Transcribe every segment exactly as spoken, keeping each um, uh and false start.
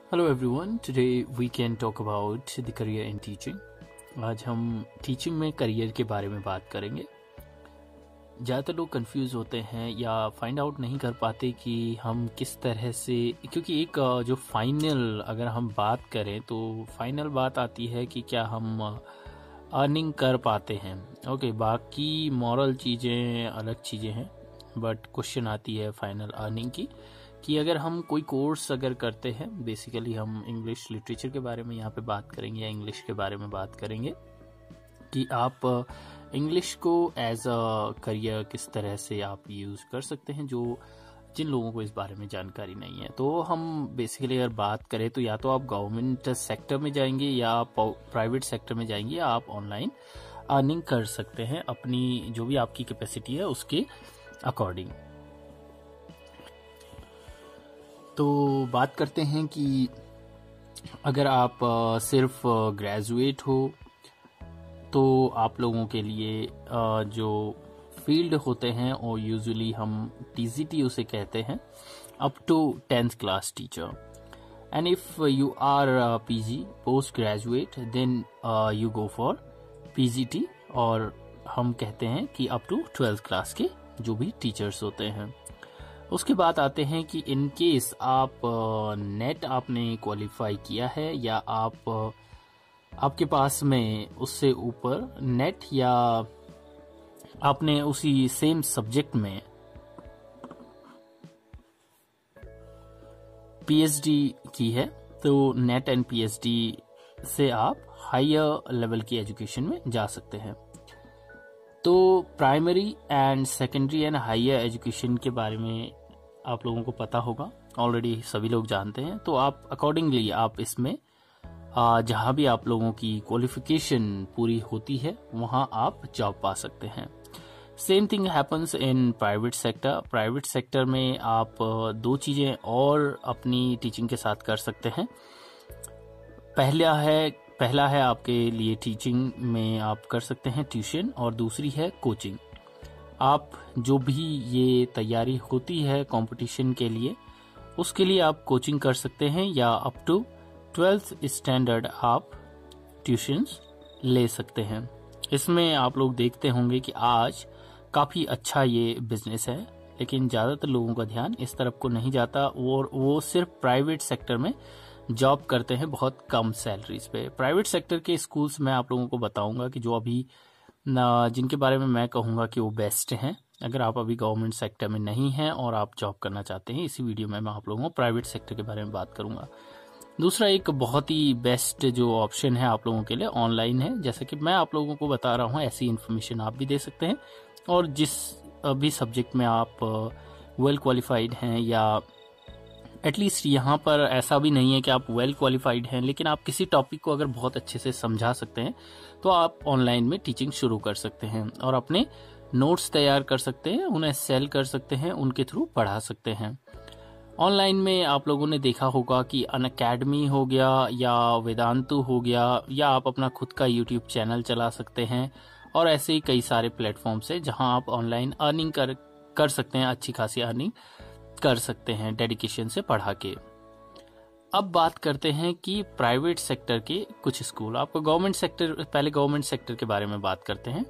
Hello everyone, today we can talk about the career in teaching. आज हम teaching में career के बारे में बात करेंगे। ज़्यादातर लोग कंफ्यूज होते हैं या फाइंड आउट नहीं कर पाते कि हम किस तरह से, क्योंकि एक जो फाइनल अगर हम बात करें तो फाइनल बात आती है कि क्या हम अर्निंग कर पाते हैं। ओके, बाकी मॉरल चीज़ें अलग चीज़ें हैं, बट क्वेश्चन आती है फाइनल अर्निंग की कि अगर हम कोई कोर्स अगर करते हैं, बेसिकली हम इंग्लिश लिटरेचर के बारे में यहाँ पे बात करेंगे या इंग्लिश के बारे में बात करेंगे कि आप इंग्लिश को एज अ करियर किस तरह से आप यूज़ कर सकते हैं, जो जिन लोगों को इस बारे में जानकारी नहीं है। तो हम बेसिकली अगर बात करें तो या तो आप गवर्नमेंट सेक्टर में जाएंगे या आप प्राइवेट सेक्टर में जाएंगे, या आप ऑनलाइन अर्निंग कर सकते हैं अपनी जो भी आपकी कैपेसिटी है उसके अकॉर्डिंग। तो बात करते हैं कि अगर आप सिर्फ ग्रेजुएट हो तो आप लोगों के लिए जो फील्ड होते हैं और यूजुअली हम टीजीटी उसे कहते हैं, up to tenth class teacher. And if you are PG post graduate then you go for PGT, और हम कहते हैं कि अप टू ट्वेल्थ क्लास के जो भी टीचर्स होते हैं। उसके बाद आते हैं कि इन केस आप नेट आपने क्वालिफाई किया है या आप आपके पास में उससे ऊपर नेट या आपने उसी सेम सब्जेक्ट में पीएचडी की है, तो नेट एंड पीएचडी से आप हायर लेवल की एजुकेशन में जा सकते हैं। तो primary and secondary and higher education के बारे में आप लोगों को पता होगा, ऑलरेडी सभी लोग जानते हैं। तो आप अकॉर्डिंगली आप इसमें जहां भी आप लोगों की क्वालिफिकेशन पूरी होती है वहां आप जॉब पा सकते हैं। Same thing happens in private sector. Private sector में आप दो चीजें और अपनी टीचिंग के साथ कर सकते हैं। पहला है पहला है आपके लिए टीचिंग में आप कर सकते हैं ट्यूशन, और दूसरी है कोचिंग। आप जो भी ये तैयारी होती है कंपटीशन के लिए, उसके लिए आप कोचिंग कर सकते हैं या अप टू ट्वेल्थ स्टैंडर्ड आप ट्यूशन्स ले सकते हैं। इसमें आप लोग देखते होंगे कि आज काफ़ी अच्छा ये बिजनेस है, लेकिन ज़्यादातर लोगों का ध्यान इस तरफ को नहीं जाता और वो सिर्फ प्राइवेट सेक्टर में जॉब करते हैं बहुत कम सैलरीज पे। प्राइवेट सेक्टर के स्कूल्स मैं आप लोगों को बताऊंगा कि जो अभी जिनके बारे में मैं कहूंगा कि वो बेस्ट हैं। अगर आप अभी गवर्नमेंट सेक्टर में नहीं हैं और आप जॉब करना चाहते हैं, इसी वीडियो में मैं आप लोगों को प्राइवेट सेक्टर के बारे में बात करूंगा। दूसरा एक बहुत ही बेस्ट जो ऑप्शन है आप लोगों के लिए ऑनलाइन है। जैसे कि मैं आप लोगों को बता रहा हूँ, ऐसी इन्फॉर्मेशन आप भी दे सकते हैं, और जिस भी सब्जेक्ट में आप वेल क्वालिफाइड हैं, या एटलीस्ट यहाँ पर ऐसा भी नहीं है कि आप वेल क्वालिफाइड हैं, लेकिन आप किसी टॉपिक को अगर बहुत अच्छे से समझा सकते हैं तो आप ऑनलाइन में टीचिंग शुरू कर सकते हैं और अपने नोट्स तैयार कर सकते हैं, उन्हें सेल कर सकते हैं, उनके थ्रू पढ़ा सकते हैं। ऑनलाइन में आप लोगों ने देखा होगा कि अनअकैडमी हो गया या वेदांतु हो गया, या आप अपना खुद का यूट्यूब चैनल चला सकते हैं, और ऐसे ही कई सारे प्लेटफॉर्म्स हैं जहां आप ऑनलाइन अर्निंग कर कर सकते हैं, अच्छी खासी अर्निंग कर सकते हैं डेडिकेशन से पढ़ा के। अब बात करते हैं कि प्राइवेट सेक्टर के कुछ स्कूल। आपको गवर्नमेंट सेक्टर, पहले गवर्नमेंट सेक्टर के बारे में बात करते हैं।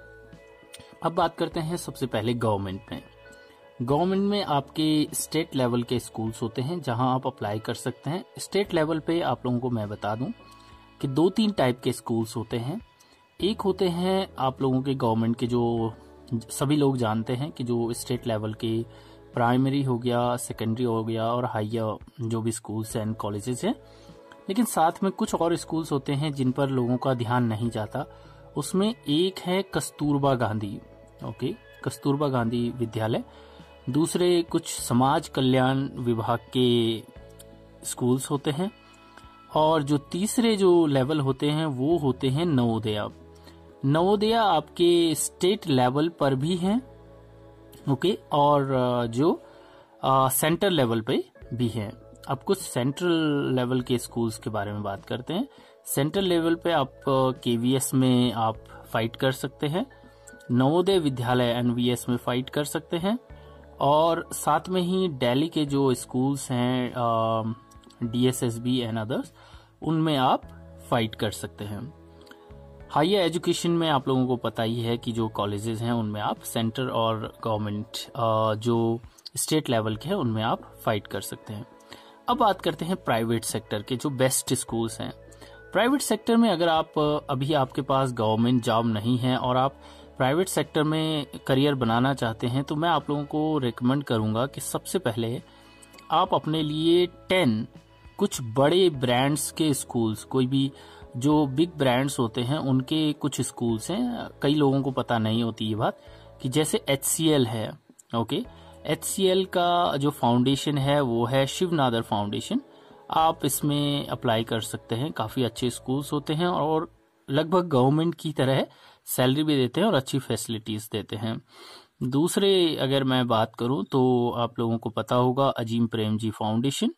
अब बात करते हैं सबसे पहले गवर्नमेंट में। गवर्नमेंट में आपके स्टेट लेवल के स्कूल्स होते हैं जहां आप अप्लाई कर सकते हैं। स्टेट लेवल पे आप लोगों को मैं बता दूं कि दो तीन टाइप के स्कूल्स होते हैं। एक होते हैं आप लोगों के गवर्नमेंट के, जो सभी लोग जानते हैं कि जो स्टेट लेवल के प्राइमरी हो गया, सेकेंडरी हो गया, और हायर जो भी स्कूल्स एंड कॉलेजेस हैं। लेकिन साथ में कुछ और स्कूल्स होते हैं जिन पर लोगों का ध्यान नहीं जाता। उसमें एक है कस्तूरबा गांधी, ओके, कस्तूरबा गांधी विद्यालय। दूसरे कुछ समाज कल्याण विभाग के स्कूल्स होते हैं, और जो तीसरे जो लेवल होते हैं वो होते हैं नवोदया। नवोदया आपके स्टेट लेवल पर भी हैं, ओके, और जो सेंटर लेवल पे भी हैं। अब कुछ सेंट्रल लेवल के स्कूल्स के बारे में बात करते हैं। सेंट्रल लेवल पे आप केवीएस में आप फाइट कर सकते हैं, नवोदय विद्यालय एनवीएस में फाइट कर सकते हैं, और साथ में ही दिल्ली के जो स्कूल्स हैं D S S B and others, उनमें आप फाइट कर सकते हैं। हायर एजुकेशन में आप लोगों को पता ही है कि जो कॉलेजेस हैं उनमें आप सेंटर और गवर्नमेंट जो स्टेट लेवल के हैं उनमें आप फाइट कर सकते हैं। अब बात करते हैं प्राइवेट सेक्टर के जो बेस्ट स्कूल्स हैं। प्राइवेट सेक्टर में अगर आप अभी आपके पास गवर्नमेंट जॉब नहीं है और आप प्राइवेट सेक्टर में करियर बनाना चाहते हैं, तो मैं आप लोगों को रिकमेंड करूंगा कि सबसे पहले आप अपने लिए टेन कुछ बड़े ब्रांड्स के स्कूल्स, कोई भी जो बिग ब्रांड्स होते हैं उनके कुछ स्कूल्स हैं, कई लोगों को पता नहीं होती ये बात, कि जैसे एच सी एल है। ओके, एच सी एल का जो फाउंडेशन है वो है शिवनादर फाउंडेशन, आप इसमें अप्लाई कर सकते हैं। काफी अच्छे स्कूल्स होते हैं और लगभग गवर्नमेंट की तरह सैलरी भी देते हैं और अच्छी फैसिलिटीज देते हैं। दूसरे अगर मैं बात करूं तो आप लोगों को पता होगा अजीम प्रेमजी फाउंडेशन।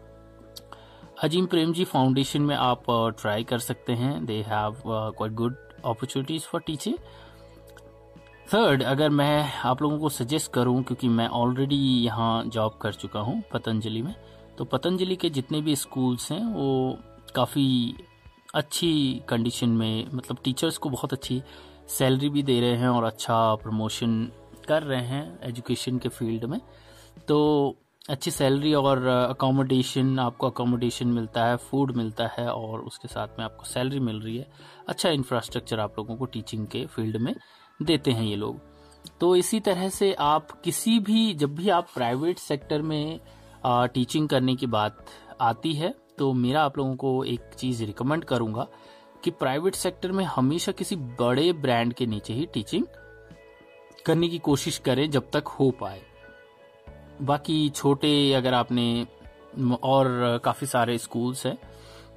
अजीम प्रेमजी फाउंडेशन में आप ट्राई कर सकते हैं, they have quite good opportunities for teaching. Third, अगर मैं आप लोगों को सजेस्ट करूं, क्योंकि मैं ऑलरेडी यहाँ जॉब कर चुका हूं पतंजलि में, तो पतंजलि के जितने भी स्कूल्स हैं वो काफ़ी अच्छी कंडीशन में, मतलब टीचर्स को बहुत अच्छी सैलरी भी दे रहे हैं और अच्छा प्रमोशन कर रहे हैं एजुकेशन के फील्ड में। तो अच्छी सैलरी और अकोमोडेशन, आपको अकोमोडेशन मिलता है, फूड मिलता है और उसके साथ में आपको सैलरी मिल रही है। अच्छा इंफ्रास्ट्रक्चर आप लोगों को टीचिंग के फील्ड में देते हैं ये लोग। तो इसी तरह से आप किसी भी, जब भी आप प्राइवेट सेक्टर में आ, टीचिंग करने की बात आती है, तो मेरा आप लोगों को एक चीज रिकमेंड करूंगा कि प्राइवेट सेक्टर में हमेशा किसी बड़े ब्रांड के नीचे ही टीचिंग करने की कोशिश करें जब तक हो पाए। बाकी छोटे, अगर आपने, और काफी सारे स्कूल्स हैं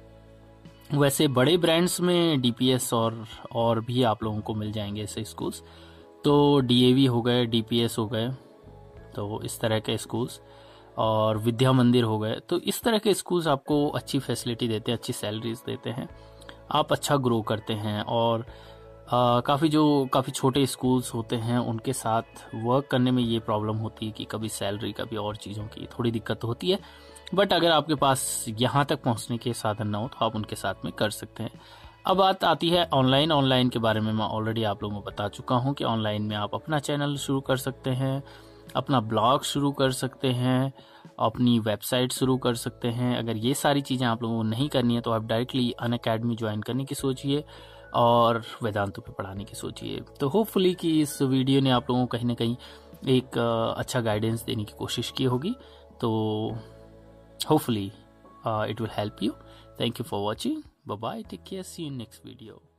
वैसे बड़े ब्रांड्स में, डी पी एस और और भी आप लोगों को मिल जाएंगे ऐसे स्कूल्स। तो डी ए वी हो गए, डी पी एस हो गए, तो इस तरह के स्कूल्स, और विद्या मंदिर हो गए। तो इस तरह के स्कूल्स आपको अच्छी फैसिलिटी देते हैं, अच्छी सैलरीज देते हैं, आप अच्छा ग्रो करते हैं। और आ, काफ़ी जो काफ़ी छोटे स्कूल्स होते हैं उनके साथ वर्क करने में ये प्रॉब्लम होती है कि कभी सैलरी, कभी और चीज़ों की थोड़ी दिक्कत होती है। बट अगर आपके पास यहाँ तक पहुँचने के साधन ना हो तो आप उनके साथ में कर सकते हैं। अब बात आती है ऑनलाइन। ऑनलाइन के बारे में मैं ऑलरेडी आप लोगों को बता चुका हूँ कि ऑनलाइन में आप अपना चैनल शुरू कर सकते हैं, अपना ब्लॉग शुरू कर सकते हैं, अपनी वेबसाइट शुरू कर सकते हैं। अगर ये सारी चीज़ें आप लोगों को नहीं करनी है तो आप डायरेक्टली अनअकैडमी ज्वाइन करने की सोचिए और वेदांतों पे पढ़ाने की सोचिए। तो होपफुली कि इस वीडियो ने आप लोगों को कहीं ना कहीं एक अच्छा गाइडेंस देने की कोशिश की होगी। तो hopefully it will help you. Thank you for watching. Bye bye, take care, see you in next video.